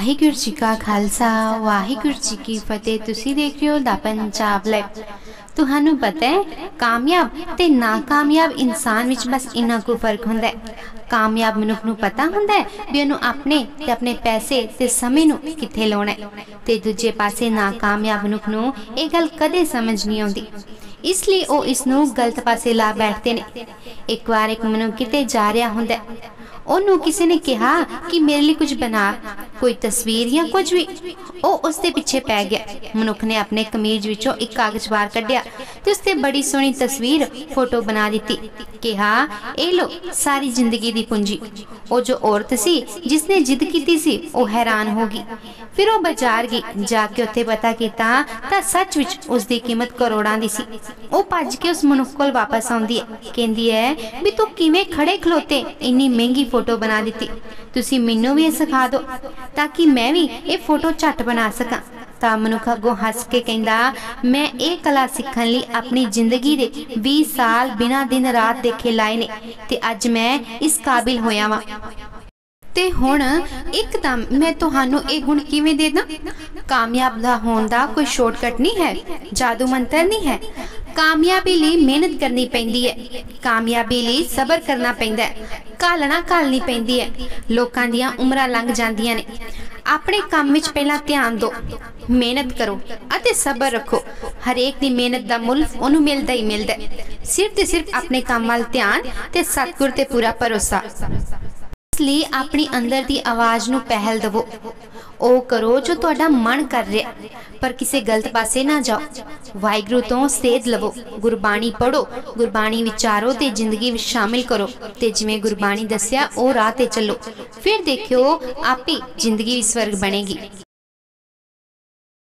वाहिगुरू जी का खालसा वाहिगुरू जी की फतेह। तुसी देख रहे हो दा पंजाब लाइव। तुहानू पता है कामयाब ते नाकामयाब इंसान विच बस इन्ना को फर्क हुंदा है। कामयाब मनुख नू पता हुंदा है भी उन्हें अपने पैसे ते समय नू किथे लाउणा है, ते दूजे पासे नाकामयाब मनुख नू ये गल कदे समझ नहीं आउंदी, इसलिए वो इसनू गलत पासे ला बैठते ने। एक बार एक मनुख किते जा रहा हुंदा है, ओनू किसी ने कहा कि मेरे लिए कुछ बना, कोई तस्वीर या कुछ भी। ओ उसके पीछे पै गया। मनुख ने अपने कमीज विचों एक कागज बाहर कढ़िया ते उसते बड़ी सोहनी तस्वीर फोटो बना दी। कहा ए लो सारी जिंदगी दी पूंजी। ओ जो औरत सी जिसने जिद की सी वो हैरान होगी। फिर वो बाजार गई, जाके उत्थे पता किया तां सच विच उसकी कीमत करोड़ां दी सी। वो भज के उस मनुख कोल वापस आउंदी है, कहंदी है भी तू किवें खड़े खलोते इन्नी महंगी फोटो बना दी, तुसी मैनू भी सिखा दो ताकि मैं भी ये फोटो झट बना सकां। तां मनुख अगों हस के कहंदा मैं ये कला सीखण लई अपनी जिंदगी दे 20 साल बिना दिन रात देखे लाए ने ते अज मैं इस काबिल होया वां। ते हुण एकदम मैं तुहानू ये गुण किवें दे दां? कामयाब दा होण दा कोई शॉर्टकट नहीं है, जादू मंत्र नहीं है। कामयाबी लई मेहनत करनी पैंदी है, कामयाबी लई सबर करना पैंदा है, घालना घालनी पैंदी है। लोकां दियां उमरां लंघ जांदियां ने, अपने काम विच पहला ध्यान दो, मेहनत करो अते सबर रखो। हरेक दी मेहनत दा मुल उन्हू मिलदा ही मिलदा है। सिर्फ ते सिर्फ अपने काम वाल ध्यान ते सतगुर ते पूरा भरोसा। इसलिए अपनी अंदर दी आवाज नू पहल दवो, ओ करो जो तुहाडा मन कर रहा, पर किसी गलत पासे ना जाओ। वाहिगुरू तो सेध लवो, गुरबाणी पढ़ो, गुरबाणी विचारो ते जिंदगी विच शामिल करो, ते जिवें गुरबाणी दस्सिया ओ राह ते चलो। फिर देखियो आपे जिंदगी स्वर्ग बनेगी।